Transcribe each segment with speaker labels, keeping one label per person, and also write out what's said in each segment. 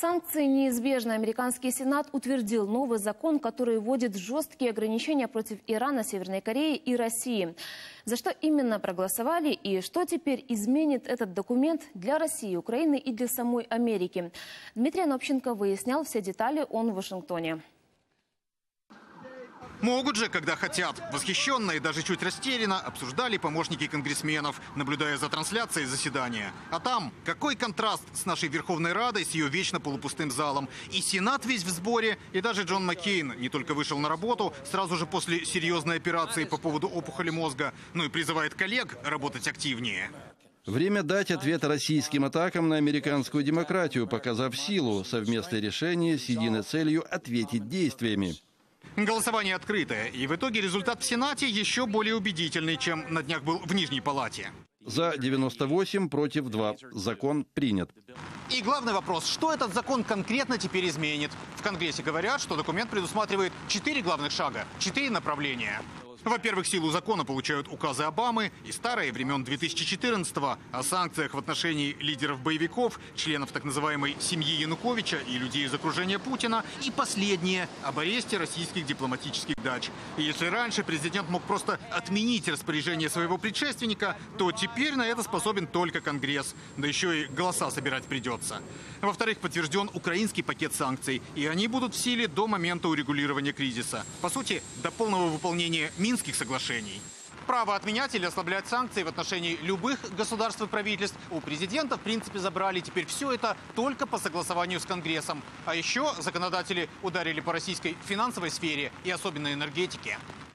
Speaker 1: Санкции неизбежны. Американский Сенат утвердил новый закон, который вводит жесткие ограничения против Ирана, Северной Кореи и России. За что именно проголосовали и что теперь изменит этот документ для России, Украины и для самой Америки? Дмитрий Анопченко выяснял все детали, он в Вашингтоне.
Speaker 2: Могут же, когда хотят. Восхищенно и даже чуть растерянно обсуждали помощники конгрессменов, наблюдая за трансляцией заседания. А там какой контраст с нашей Верховной Радой, с ее вечно полупустым залом. И Сенат весь в сборе, и даже Джон Маккейн не только вышел на работу сразу же после серьезной операции по поводу опухоли мозга, но и призывает коллег работать активнее.
Speaker 3: Время дать ответ российским атакам на американскую демократию, показав силу. Совместное решение с единой целью ответить действиями.
Speaker 2: Голосование открытое, и в итоге результат в Сенате еще более убедительный, чем на днях был в Нижней Палате.
Speaker 3: За 98 против 2. Закон принят.
Speaker 2: И главный вопрос, что этот закон конкретно теперь изменит? В Конгрессе говорят, что документ предусматривает 4 главных шага, 4 направления. Во-первых, силу закона получают указы Обамы и старые времен 2014-го о санкциях в отношении лидеров боевиков, членов так называемой семьи Януковича и людей из окружения Путина. И последнее – об аресте российских дипломатических дач. И если раньше президент мог просто отменить распоряжение своего предшественника, то теперь на это способен только Конгресс. Да еще и голоса собирать придется. Во-вторых, подтвержден украинский пакет санкций. И они будут в силе до момента урегулирования кризиса. По сути, до полного выполнения Минских соглашений. Право отменять или ослаблять санкции в отношении любых государств и правительств у президента, в принципе, забрали. Теперь все это только по согласованию с Конгрессом. А еще законодатели ударили по российской финансовой сфере и особенно энергетике.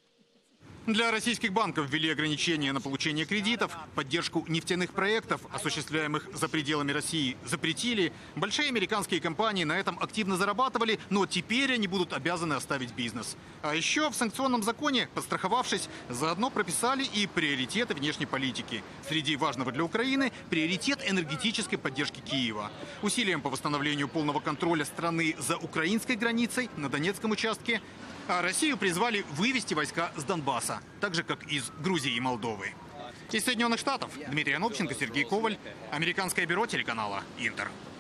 Speaker 2: Для российских банков ввели ограничения на получение кредитов, поддержку нефтяных проектов, осуществляемых за пределами России, запретили. Большие американские компании на этом активно зарабатывали, но теперь они будут обязаны оставить бизнес. А еще в санкционном законе, подстраховавшись, заодно прописали и приоритеты внешней политики. Среди важного для Украины – приоритет энергетической поддержки Киева. Усилиям по восстановлению полного контроля страны за украинской границей на Донецком участке. А Россию призвали вывести войска с Донбасса, так же, как из Грузии и Молдовы. Из Соединенных Штатов Дмитрий Анопченко, Сергей Коваль, Американское бюро телеканала «Интер».